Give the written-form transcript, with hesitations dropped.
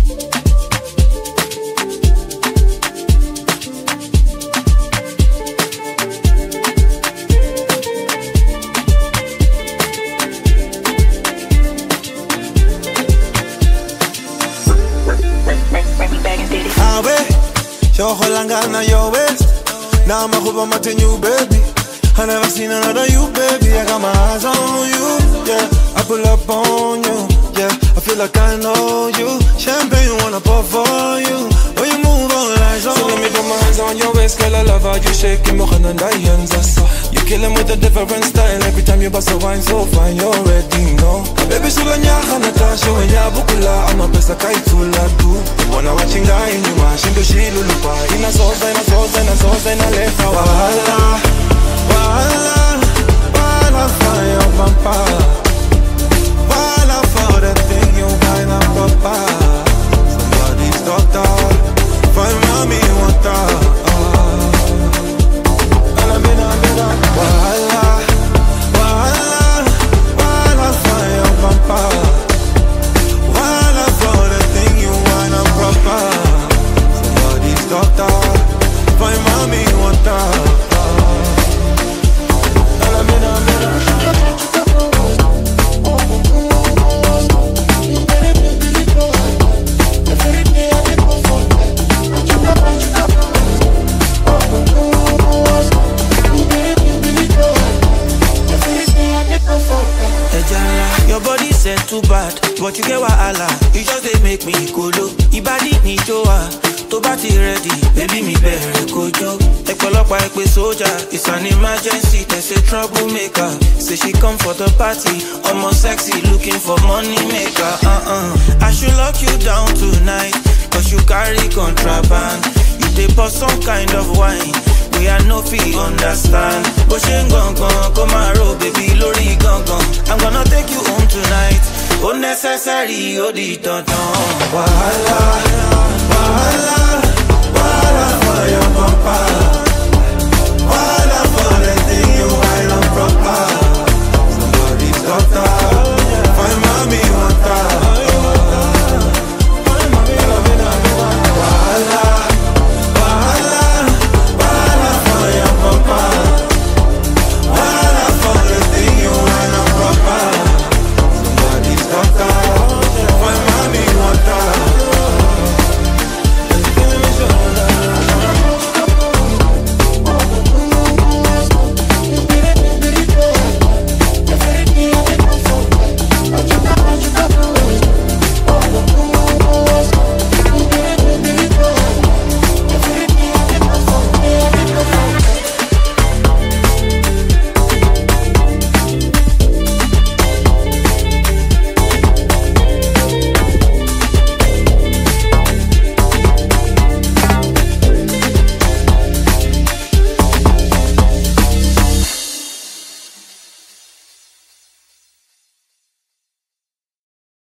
Your whole na your waist. Now I'm a hope I'm a new baby. I never seen another you, baby. I got my eyes on you, yeah. I pull up on you, yeah. I feel like I know you. Champagne wanna pour for you. When you move all eyes on. So let me put my hands on your waist, girl. I love how you shake it more than diamonds. You killing with a different style. Every time you bust a wine so fine, you already know. Baby, so when you're Natasha, when you're Bukula, I'm a best I can't do. Wanna watching guy in you, watching the shit, Lulupa. In a sauce, and a sauce, and a sauce, and a left. Wahala, wahala, wahala for your papa. Wahala for the thing you find up, papa. Somebody's doctor, for mommy, what the. Wahala, wahala, wahala for your papa. Wahala for the thing you wanna proper. Somebody's doctor, for mommy, what the. Your body said too bad, but you get wahala. You just they make me kolo. Ibadi ni joa, to bati ready, baby me better kojo. Ekolopa ekwe soldier, it's an emergency. They say troublemaker. Say she come for the party, almost sexy, looking for money maker. I should lock you down tonight, cause you carry contraband. You take for some kind of wine. We are no fee understand. But she ain't gon' come and roll, baby, lori gon'. I'm gonna take you home tonight. Unnecessary, oh di don. Wahala, wahala, wahala for your papa.